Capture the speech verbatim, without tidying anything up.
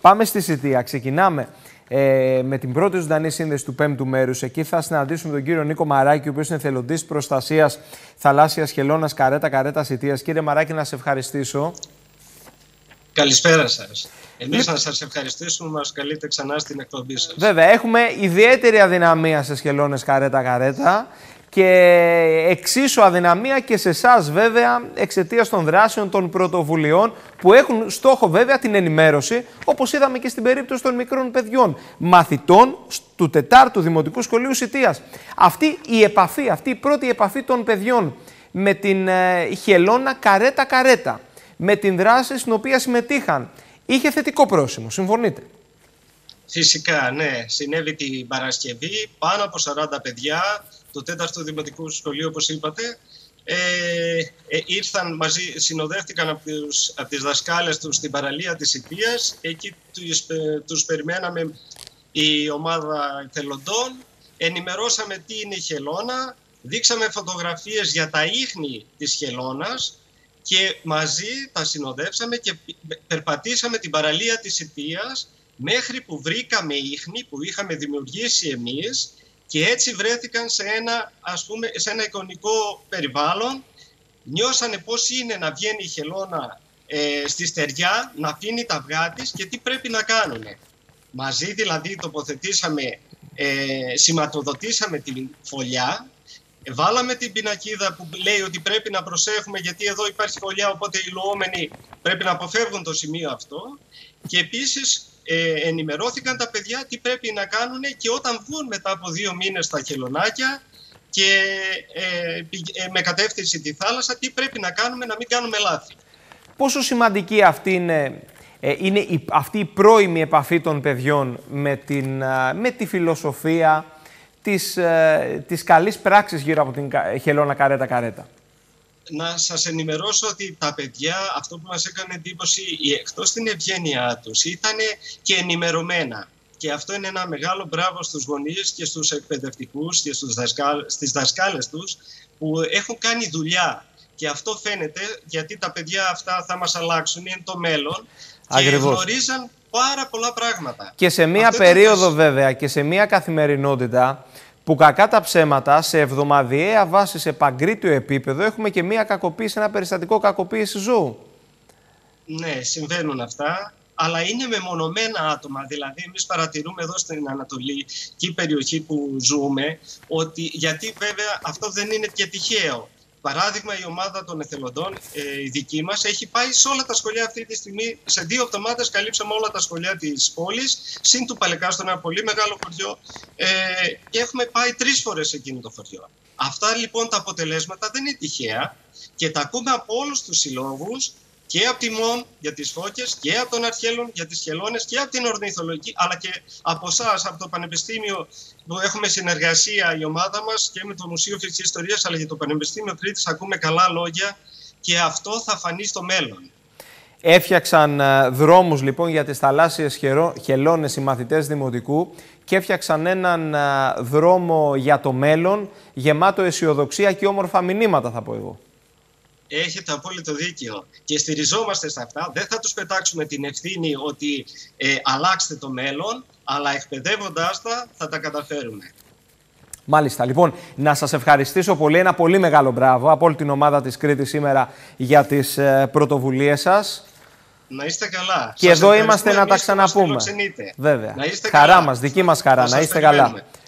Πάμε στη Σιτία. Ξεκινάμε ε, με την πρώτη ζωντανή σύνδεση του πέμπτου μέρους. Εκεί θα συναντήσουμε τον κύριο Νίκο Μαράκη, ο οποίος είναι εθελοντής προστασίας θαλάσσιας χελώνας Καρέτα Καρέτα Σιτίας. Κύριε Μαράκη, να σε ευχαριστήσω. Καλησπέρα σας. Εμείς να σας ευχαριστήσουμε που μας καλείτε ξανά στην εκπομπή σας. Βέβαια, έχουμε ιδιαίτερη αδυναμία σε χελώνες Καρέτα Καρέτα και εξίσου αδυναμία και σε εσάς βέβαια εξαιτίας των δράσεων των πρωτοβουλειών που έχουν στόχο βέβαια την ενημέρωση, όπως είδαμε και στην περίπτωση των μικρών παιδιών, μαθητών του τετάρτου Δημοτικού Σχολείου Σιτίας. Αυτή η επαφή, αυτή η πρώτη επαφή των παιδιών με την ε, χελώνα Καρέτα Καρέτα, με την δράση στην οποία συμμετείχαν, είχε θετικό πρόσημο. Συμφωνείτε? Φυσικά, ναι. Συνέβη την Παρασκευή, πάνω από σαράντα παιδιά του τέταρτου Δημοτικού Σχολείου, όπως είπατε, ε, ε, ήρθαν μαζί, συνοδεύτηκαν από, τους, από τις δασκάλες τους στην παραλία της Σιτίας. Εκεί τους, ε, τους περιμέναμε η ομάδα εθελοντών, ενημερώσαμε τι είναι η χελώνα, δείξαμε φωτογραφίες για τα ίχνη της χελώνας και μαζί τα συνοδεύσαμε και περπατήσαμε την παραλία της Σιτίας μέχρι που βρήκαμε ίχνη που είχαμε δημιουργήσει εμείς και έτσι βρέθηκαν σε ένα, ας πούμε, σε ένα εικονικό περιβάλλον. Νιώσανε πώς είναι να βγαίνει η χελώνα ε, στη στεριά, να αφήνει τα αυγά της και τι πρέπει να κάνουν. Μαζί δηλαδή τοποθετήσαμε, ε, σηματοδοτήσαμε την φωλιά, βάλαμε την πινακίδα που λέει ότι πρέπει να προσέχουμε γιατί εδώ υπάρχει φωλιά, οπότε οι υλωόμενοι πρέπει να αποφεύγουν το σημείο αυτό. Και επίσης ε, ενημερώθηκαν τα παιδιά τι πρέπει να κάνουν και όταν βγουν μετά από δύο μήνες τα χελωνάκια και ε, ε, με κατεύθυνση τη θάλασσα, τι πρέπει να κάνουμε να μην κάνουμε λάθη. Πόσο σημαντική αυτή είναι, ε, είναι η, αυτή η πρώιμη επαφή των παιδιών με, την, με τη φιλοσοφία της, ε, της καλής πράξης γύρω από την χελώνα Καρέτα Καρέτα? Να σας ενημερώσω ότι τα παιδιά, αυτό που μας έκανε εντύπωση, εκτός την ευγένειά τους, ήταν και ενημερωμένα. Και αυτό είναι ένα μεγάλο μπράβο στους γονείς και στους εκπαιδευτικούς και στους δασκάλ, στις δασκάλες τους που έχουν κάνει δουλειά. Και αυτό φαίνεται γιατί τα παιδιά αυτά θα μας αλλάξουν, είναι το μέλλον. Ακριβώς. Και γνωρίζαν πάρα πολλά πράγματα. Και σε μία αυτό περίοδο ήταν... βέβαια και σε μία καθημερινότητα που κακά τα ψέματα, σε εβδομαδιαία βάση, σε παγκρίτιο επίπεδο, έχουμε και μία κακοποίηση, ένα περιστατικό κακοποίηση ζώου. Ναι, συμβαίνουν αυτά, αλλά είναι μεμονωμένα άτομα. Δηλαδή, εμείς παρατηρούμε εδώ στην ανατολική περιοχή που ζούμε, ότι γιατί βέβαια αυτό δεν είναι και τυχαίο. Παράδειγμα, η ομάδα των εθελοντών, ε, η δική μας, έχει πάει σε όλα τα σχολεία αυτή τη στιγμή. Σε δύο εβδομάδες καλύψαμε όλα τα σχολεία της πόλης, συν του Παλεκάστου, ένα πολύ μεγάλο χωριό, ε, και έχουμε πάει τρεις φορές σε εκείνο το χωριό. Αυτά λοιπόν τα αποτελέσματα δεν είναι τυχαία και τα ακούμε από όλους τους συλλόγους, και από τη ΜΟΜ για τις φώκες και από τον Αρχαίλλον για τις χελώνες και από την Ορνηθολογική, αλλά και από εσάς, από το Πανεπιστήμιο που έχουμε συνεργασία η ομάδα μας και με το Μουσείο Φυσικής Ιστορίας, αλλά και το Πανεπιστήμιο Κρήτης ακούμε καλά λόγια και αυτό θα φανεί στο μέλλον. Έφτιαξαν δρόμους λοιπόν για τις θαλάσσιες χελώνες οι μαθητές Δημοτικού και έφτιαξαν έναν δρόμο για το μέλλον γεμάτο αισιοδοξία και όμορφα μηνύματα, θα πω εγώ. Έχετε απόλυτο δίκιο και στηριζόμαστε σε αυτά. Δεν θα τους πετάξουμε την ευθύνη ότι ε, αλλάξτε το μέλλον, αλλά εκπαιδεύοντάς τα θα τα καταφέρουμε. Μάλιστα. Λοιπόν, να σας ευχαριστήσω πολύ. Ένα πολύ μεγάλο μπράβο από όλη την ομάδα της Κρήτης σήμερα για τις ε, πρωτοβουλίες σας. Να είστε καλά. Και σας εδώ είμαστε να τα ξαναπούμε. Να Βέβαια. είστε χαρά καλά. μας, δική μας χαρά. Να είστε καλά.